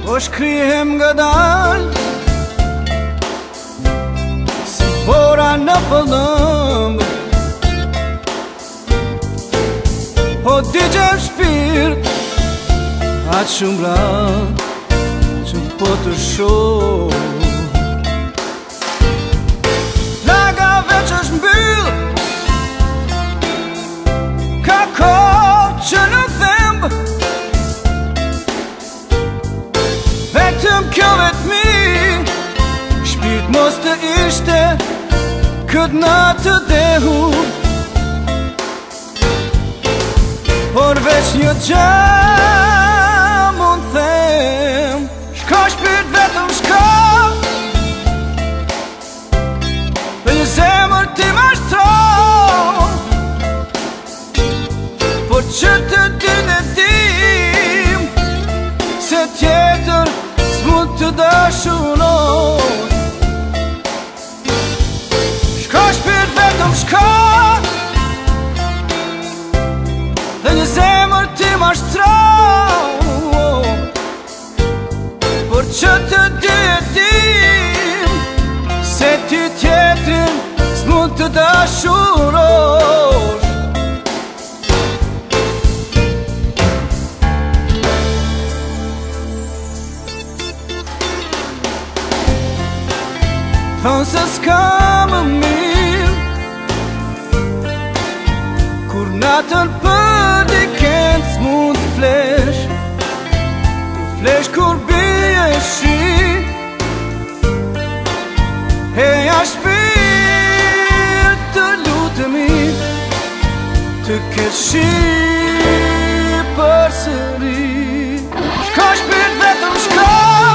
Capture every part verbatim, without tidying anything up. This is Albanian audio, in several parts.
Po shkrihem nga dal si bora në pëllëmbë, po digjem shpirt atë shumë blat që po të shoh. Laga veç është mbyll, ka kohë që nuk themb, vetëm kjo vetëmi, shpirt mos të ishte këtë natë dehur. Por veç një gjë mund them, shko shpirt vetëm shko, dhe një zemër ti mashtro, por që të din e dim se tjetër s'mund të dashuroj. Shko shpirt vetëm shko, dhe një zemër ti mashtro, por që të di e dim se ti tjetrin s'mund të dashurosh. Thonë se s'ka më mirë kur natën për dikend s'mund të flesh, të flesh kur bie shi, heja shpirt të lutemi të kesh shi përsëri. Shko shpirt vetëm shko,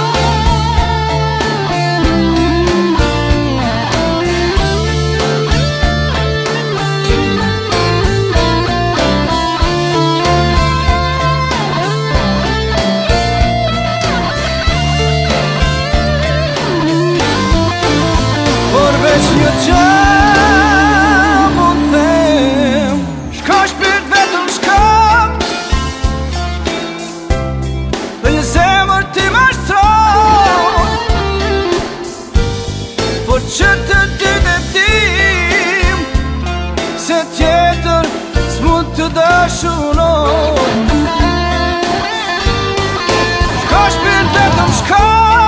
veç një gjë mund them, shko shpirt vetëm shko, dhe një zemër ti mashtro, por që të din e dim se tjetër s'mund të dashuroj. Shko shpirt vetëm shko,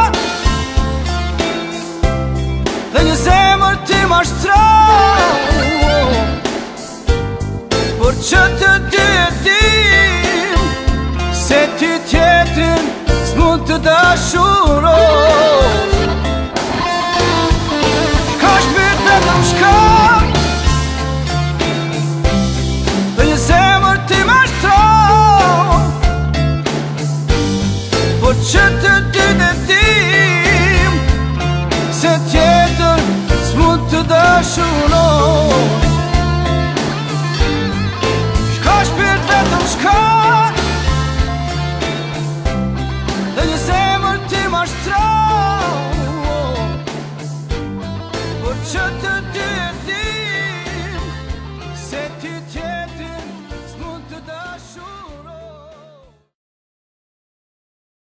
dhe një zemër ti mashtro, por që të di e dim se ti tjetrin s'mund të dashuroj. Shko shpirt vetëm shko, dhe një zemër ti mashtro, por që të